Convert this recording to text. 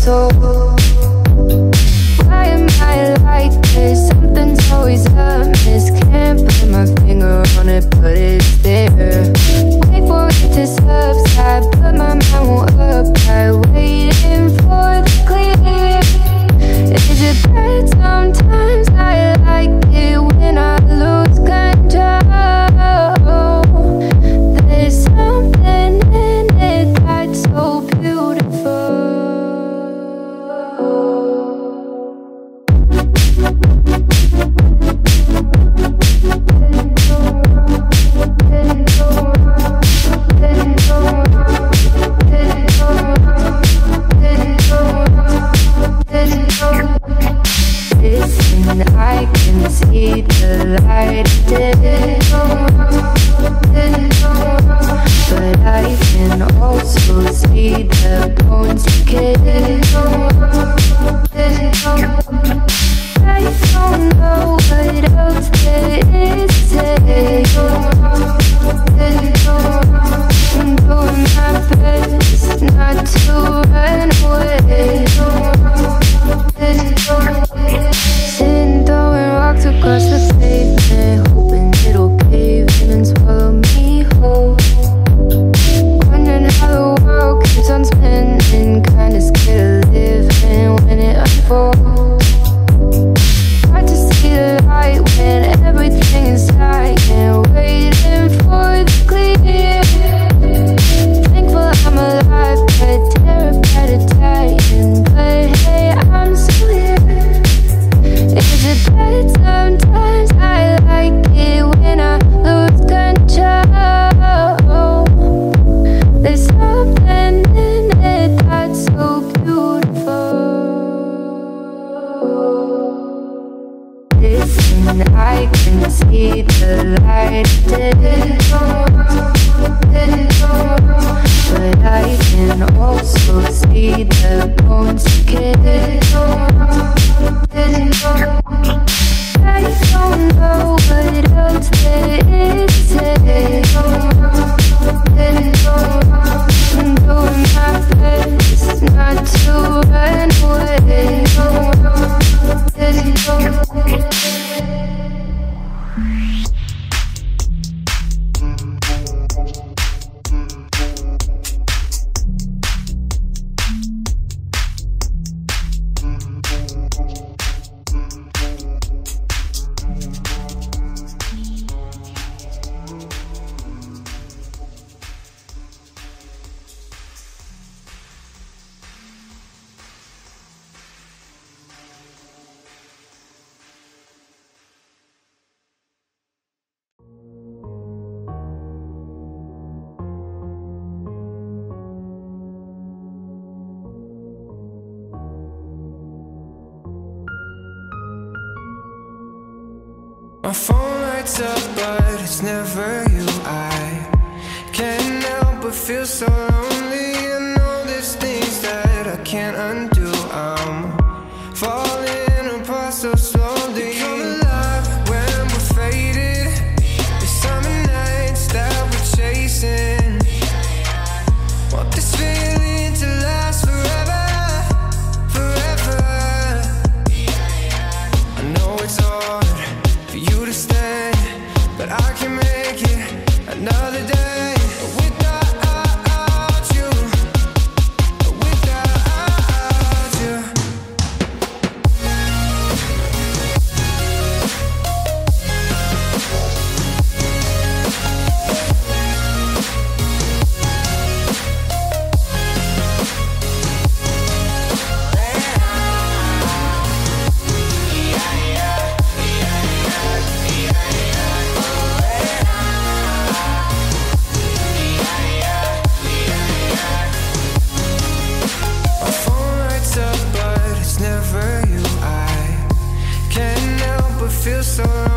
soul. Why am I like this? Something's always amiss. Can't put my finger on it, but it's there. Wait for it to subside, but my mind won't apply. Waiting for the clear. Is it bad? Sometimes I like it when I lose control. There's something in it that's so beautiful. Listen, I can see the light of day, but I can also see the bones decay. I don't know what else there is to say. I'm doing my best not to run away. Sitting throwing rocks across the pavement, hoping it'll cave in and swallow me whole. Wondering how the world keeps on spinning, kinda scared of living when it unfolds. Hard to see the light when everything is dying, waiting for the clear. Thankful I'm alive, but terrified of dying. But hey, I'm still here. Is it bad? Sometimes I like it when I lose control. There's something in it that's so beautiful. Listen, I can see the light of day, but I can also see the bones decay. I don't know what else there is to say. I'm doing my best not to run away. My phone lights up, but it's never you. I can't help but feel so lonely. I know there's things that I can't undo. I'm falling apart so slowly. We come alive when we're faded. The summer nights that we're chasing. Want this feeling to last forever, forever. I know it's hard for you to stay, but I can make it another day without you, without you. My phone lights up, but it's never you. I can't help but feel so lonely.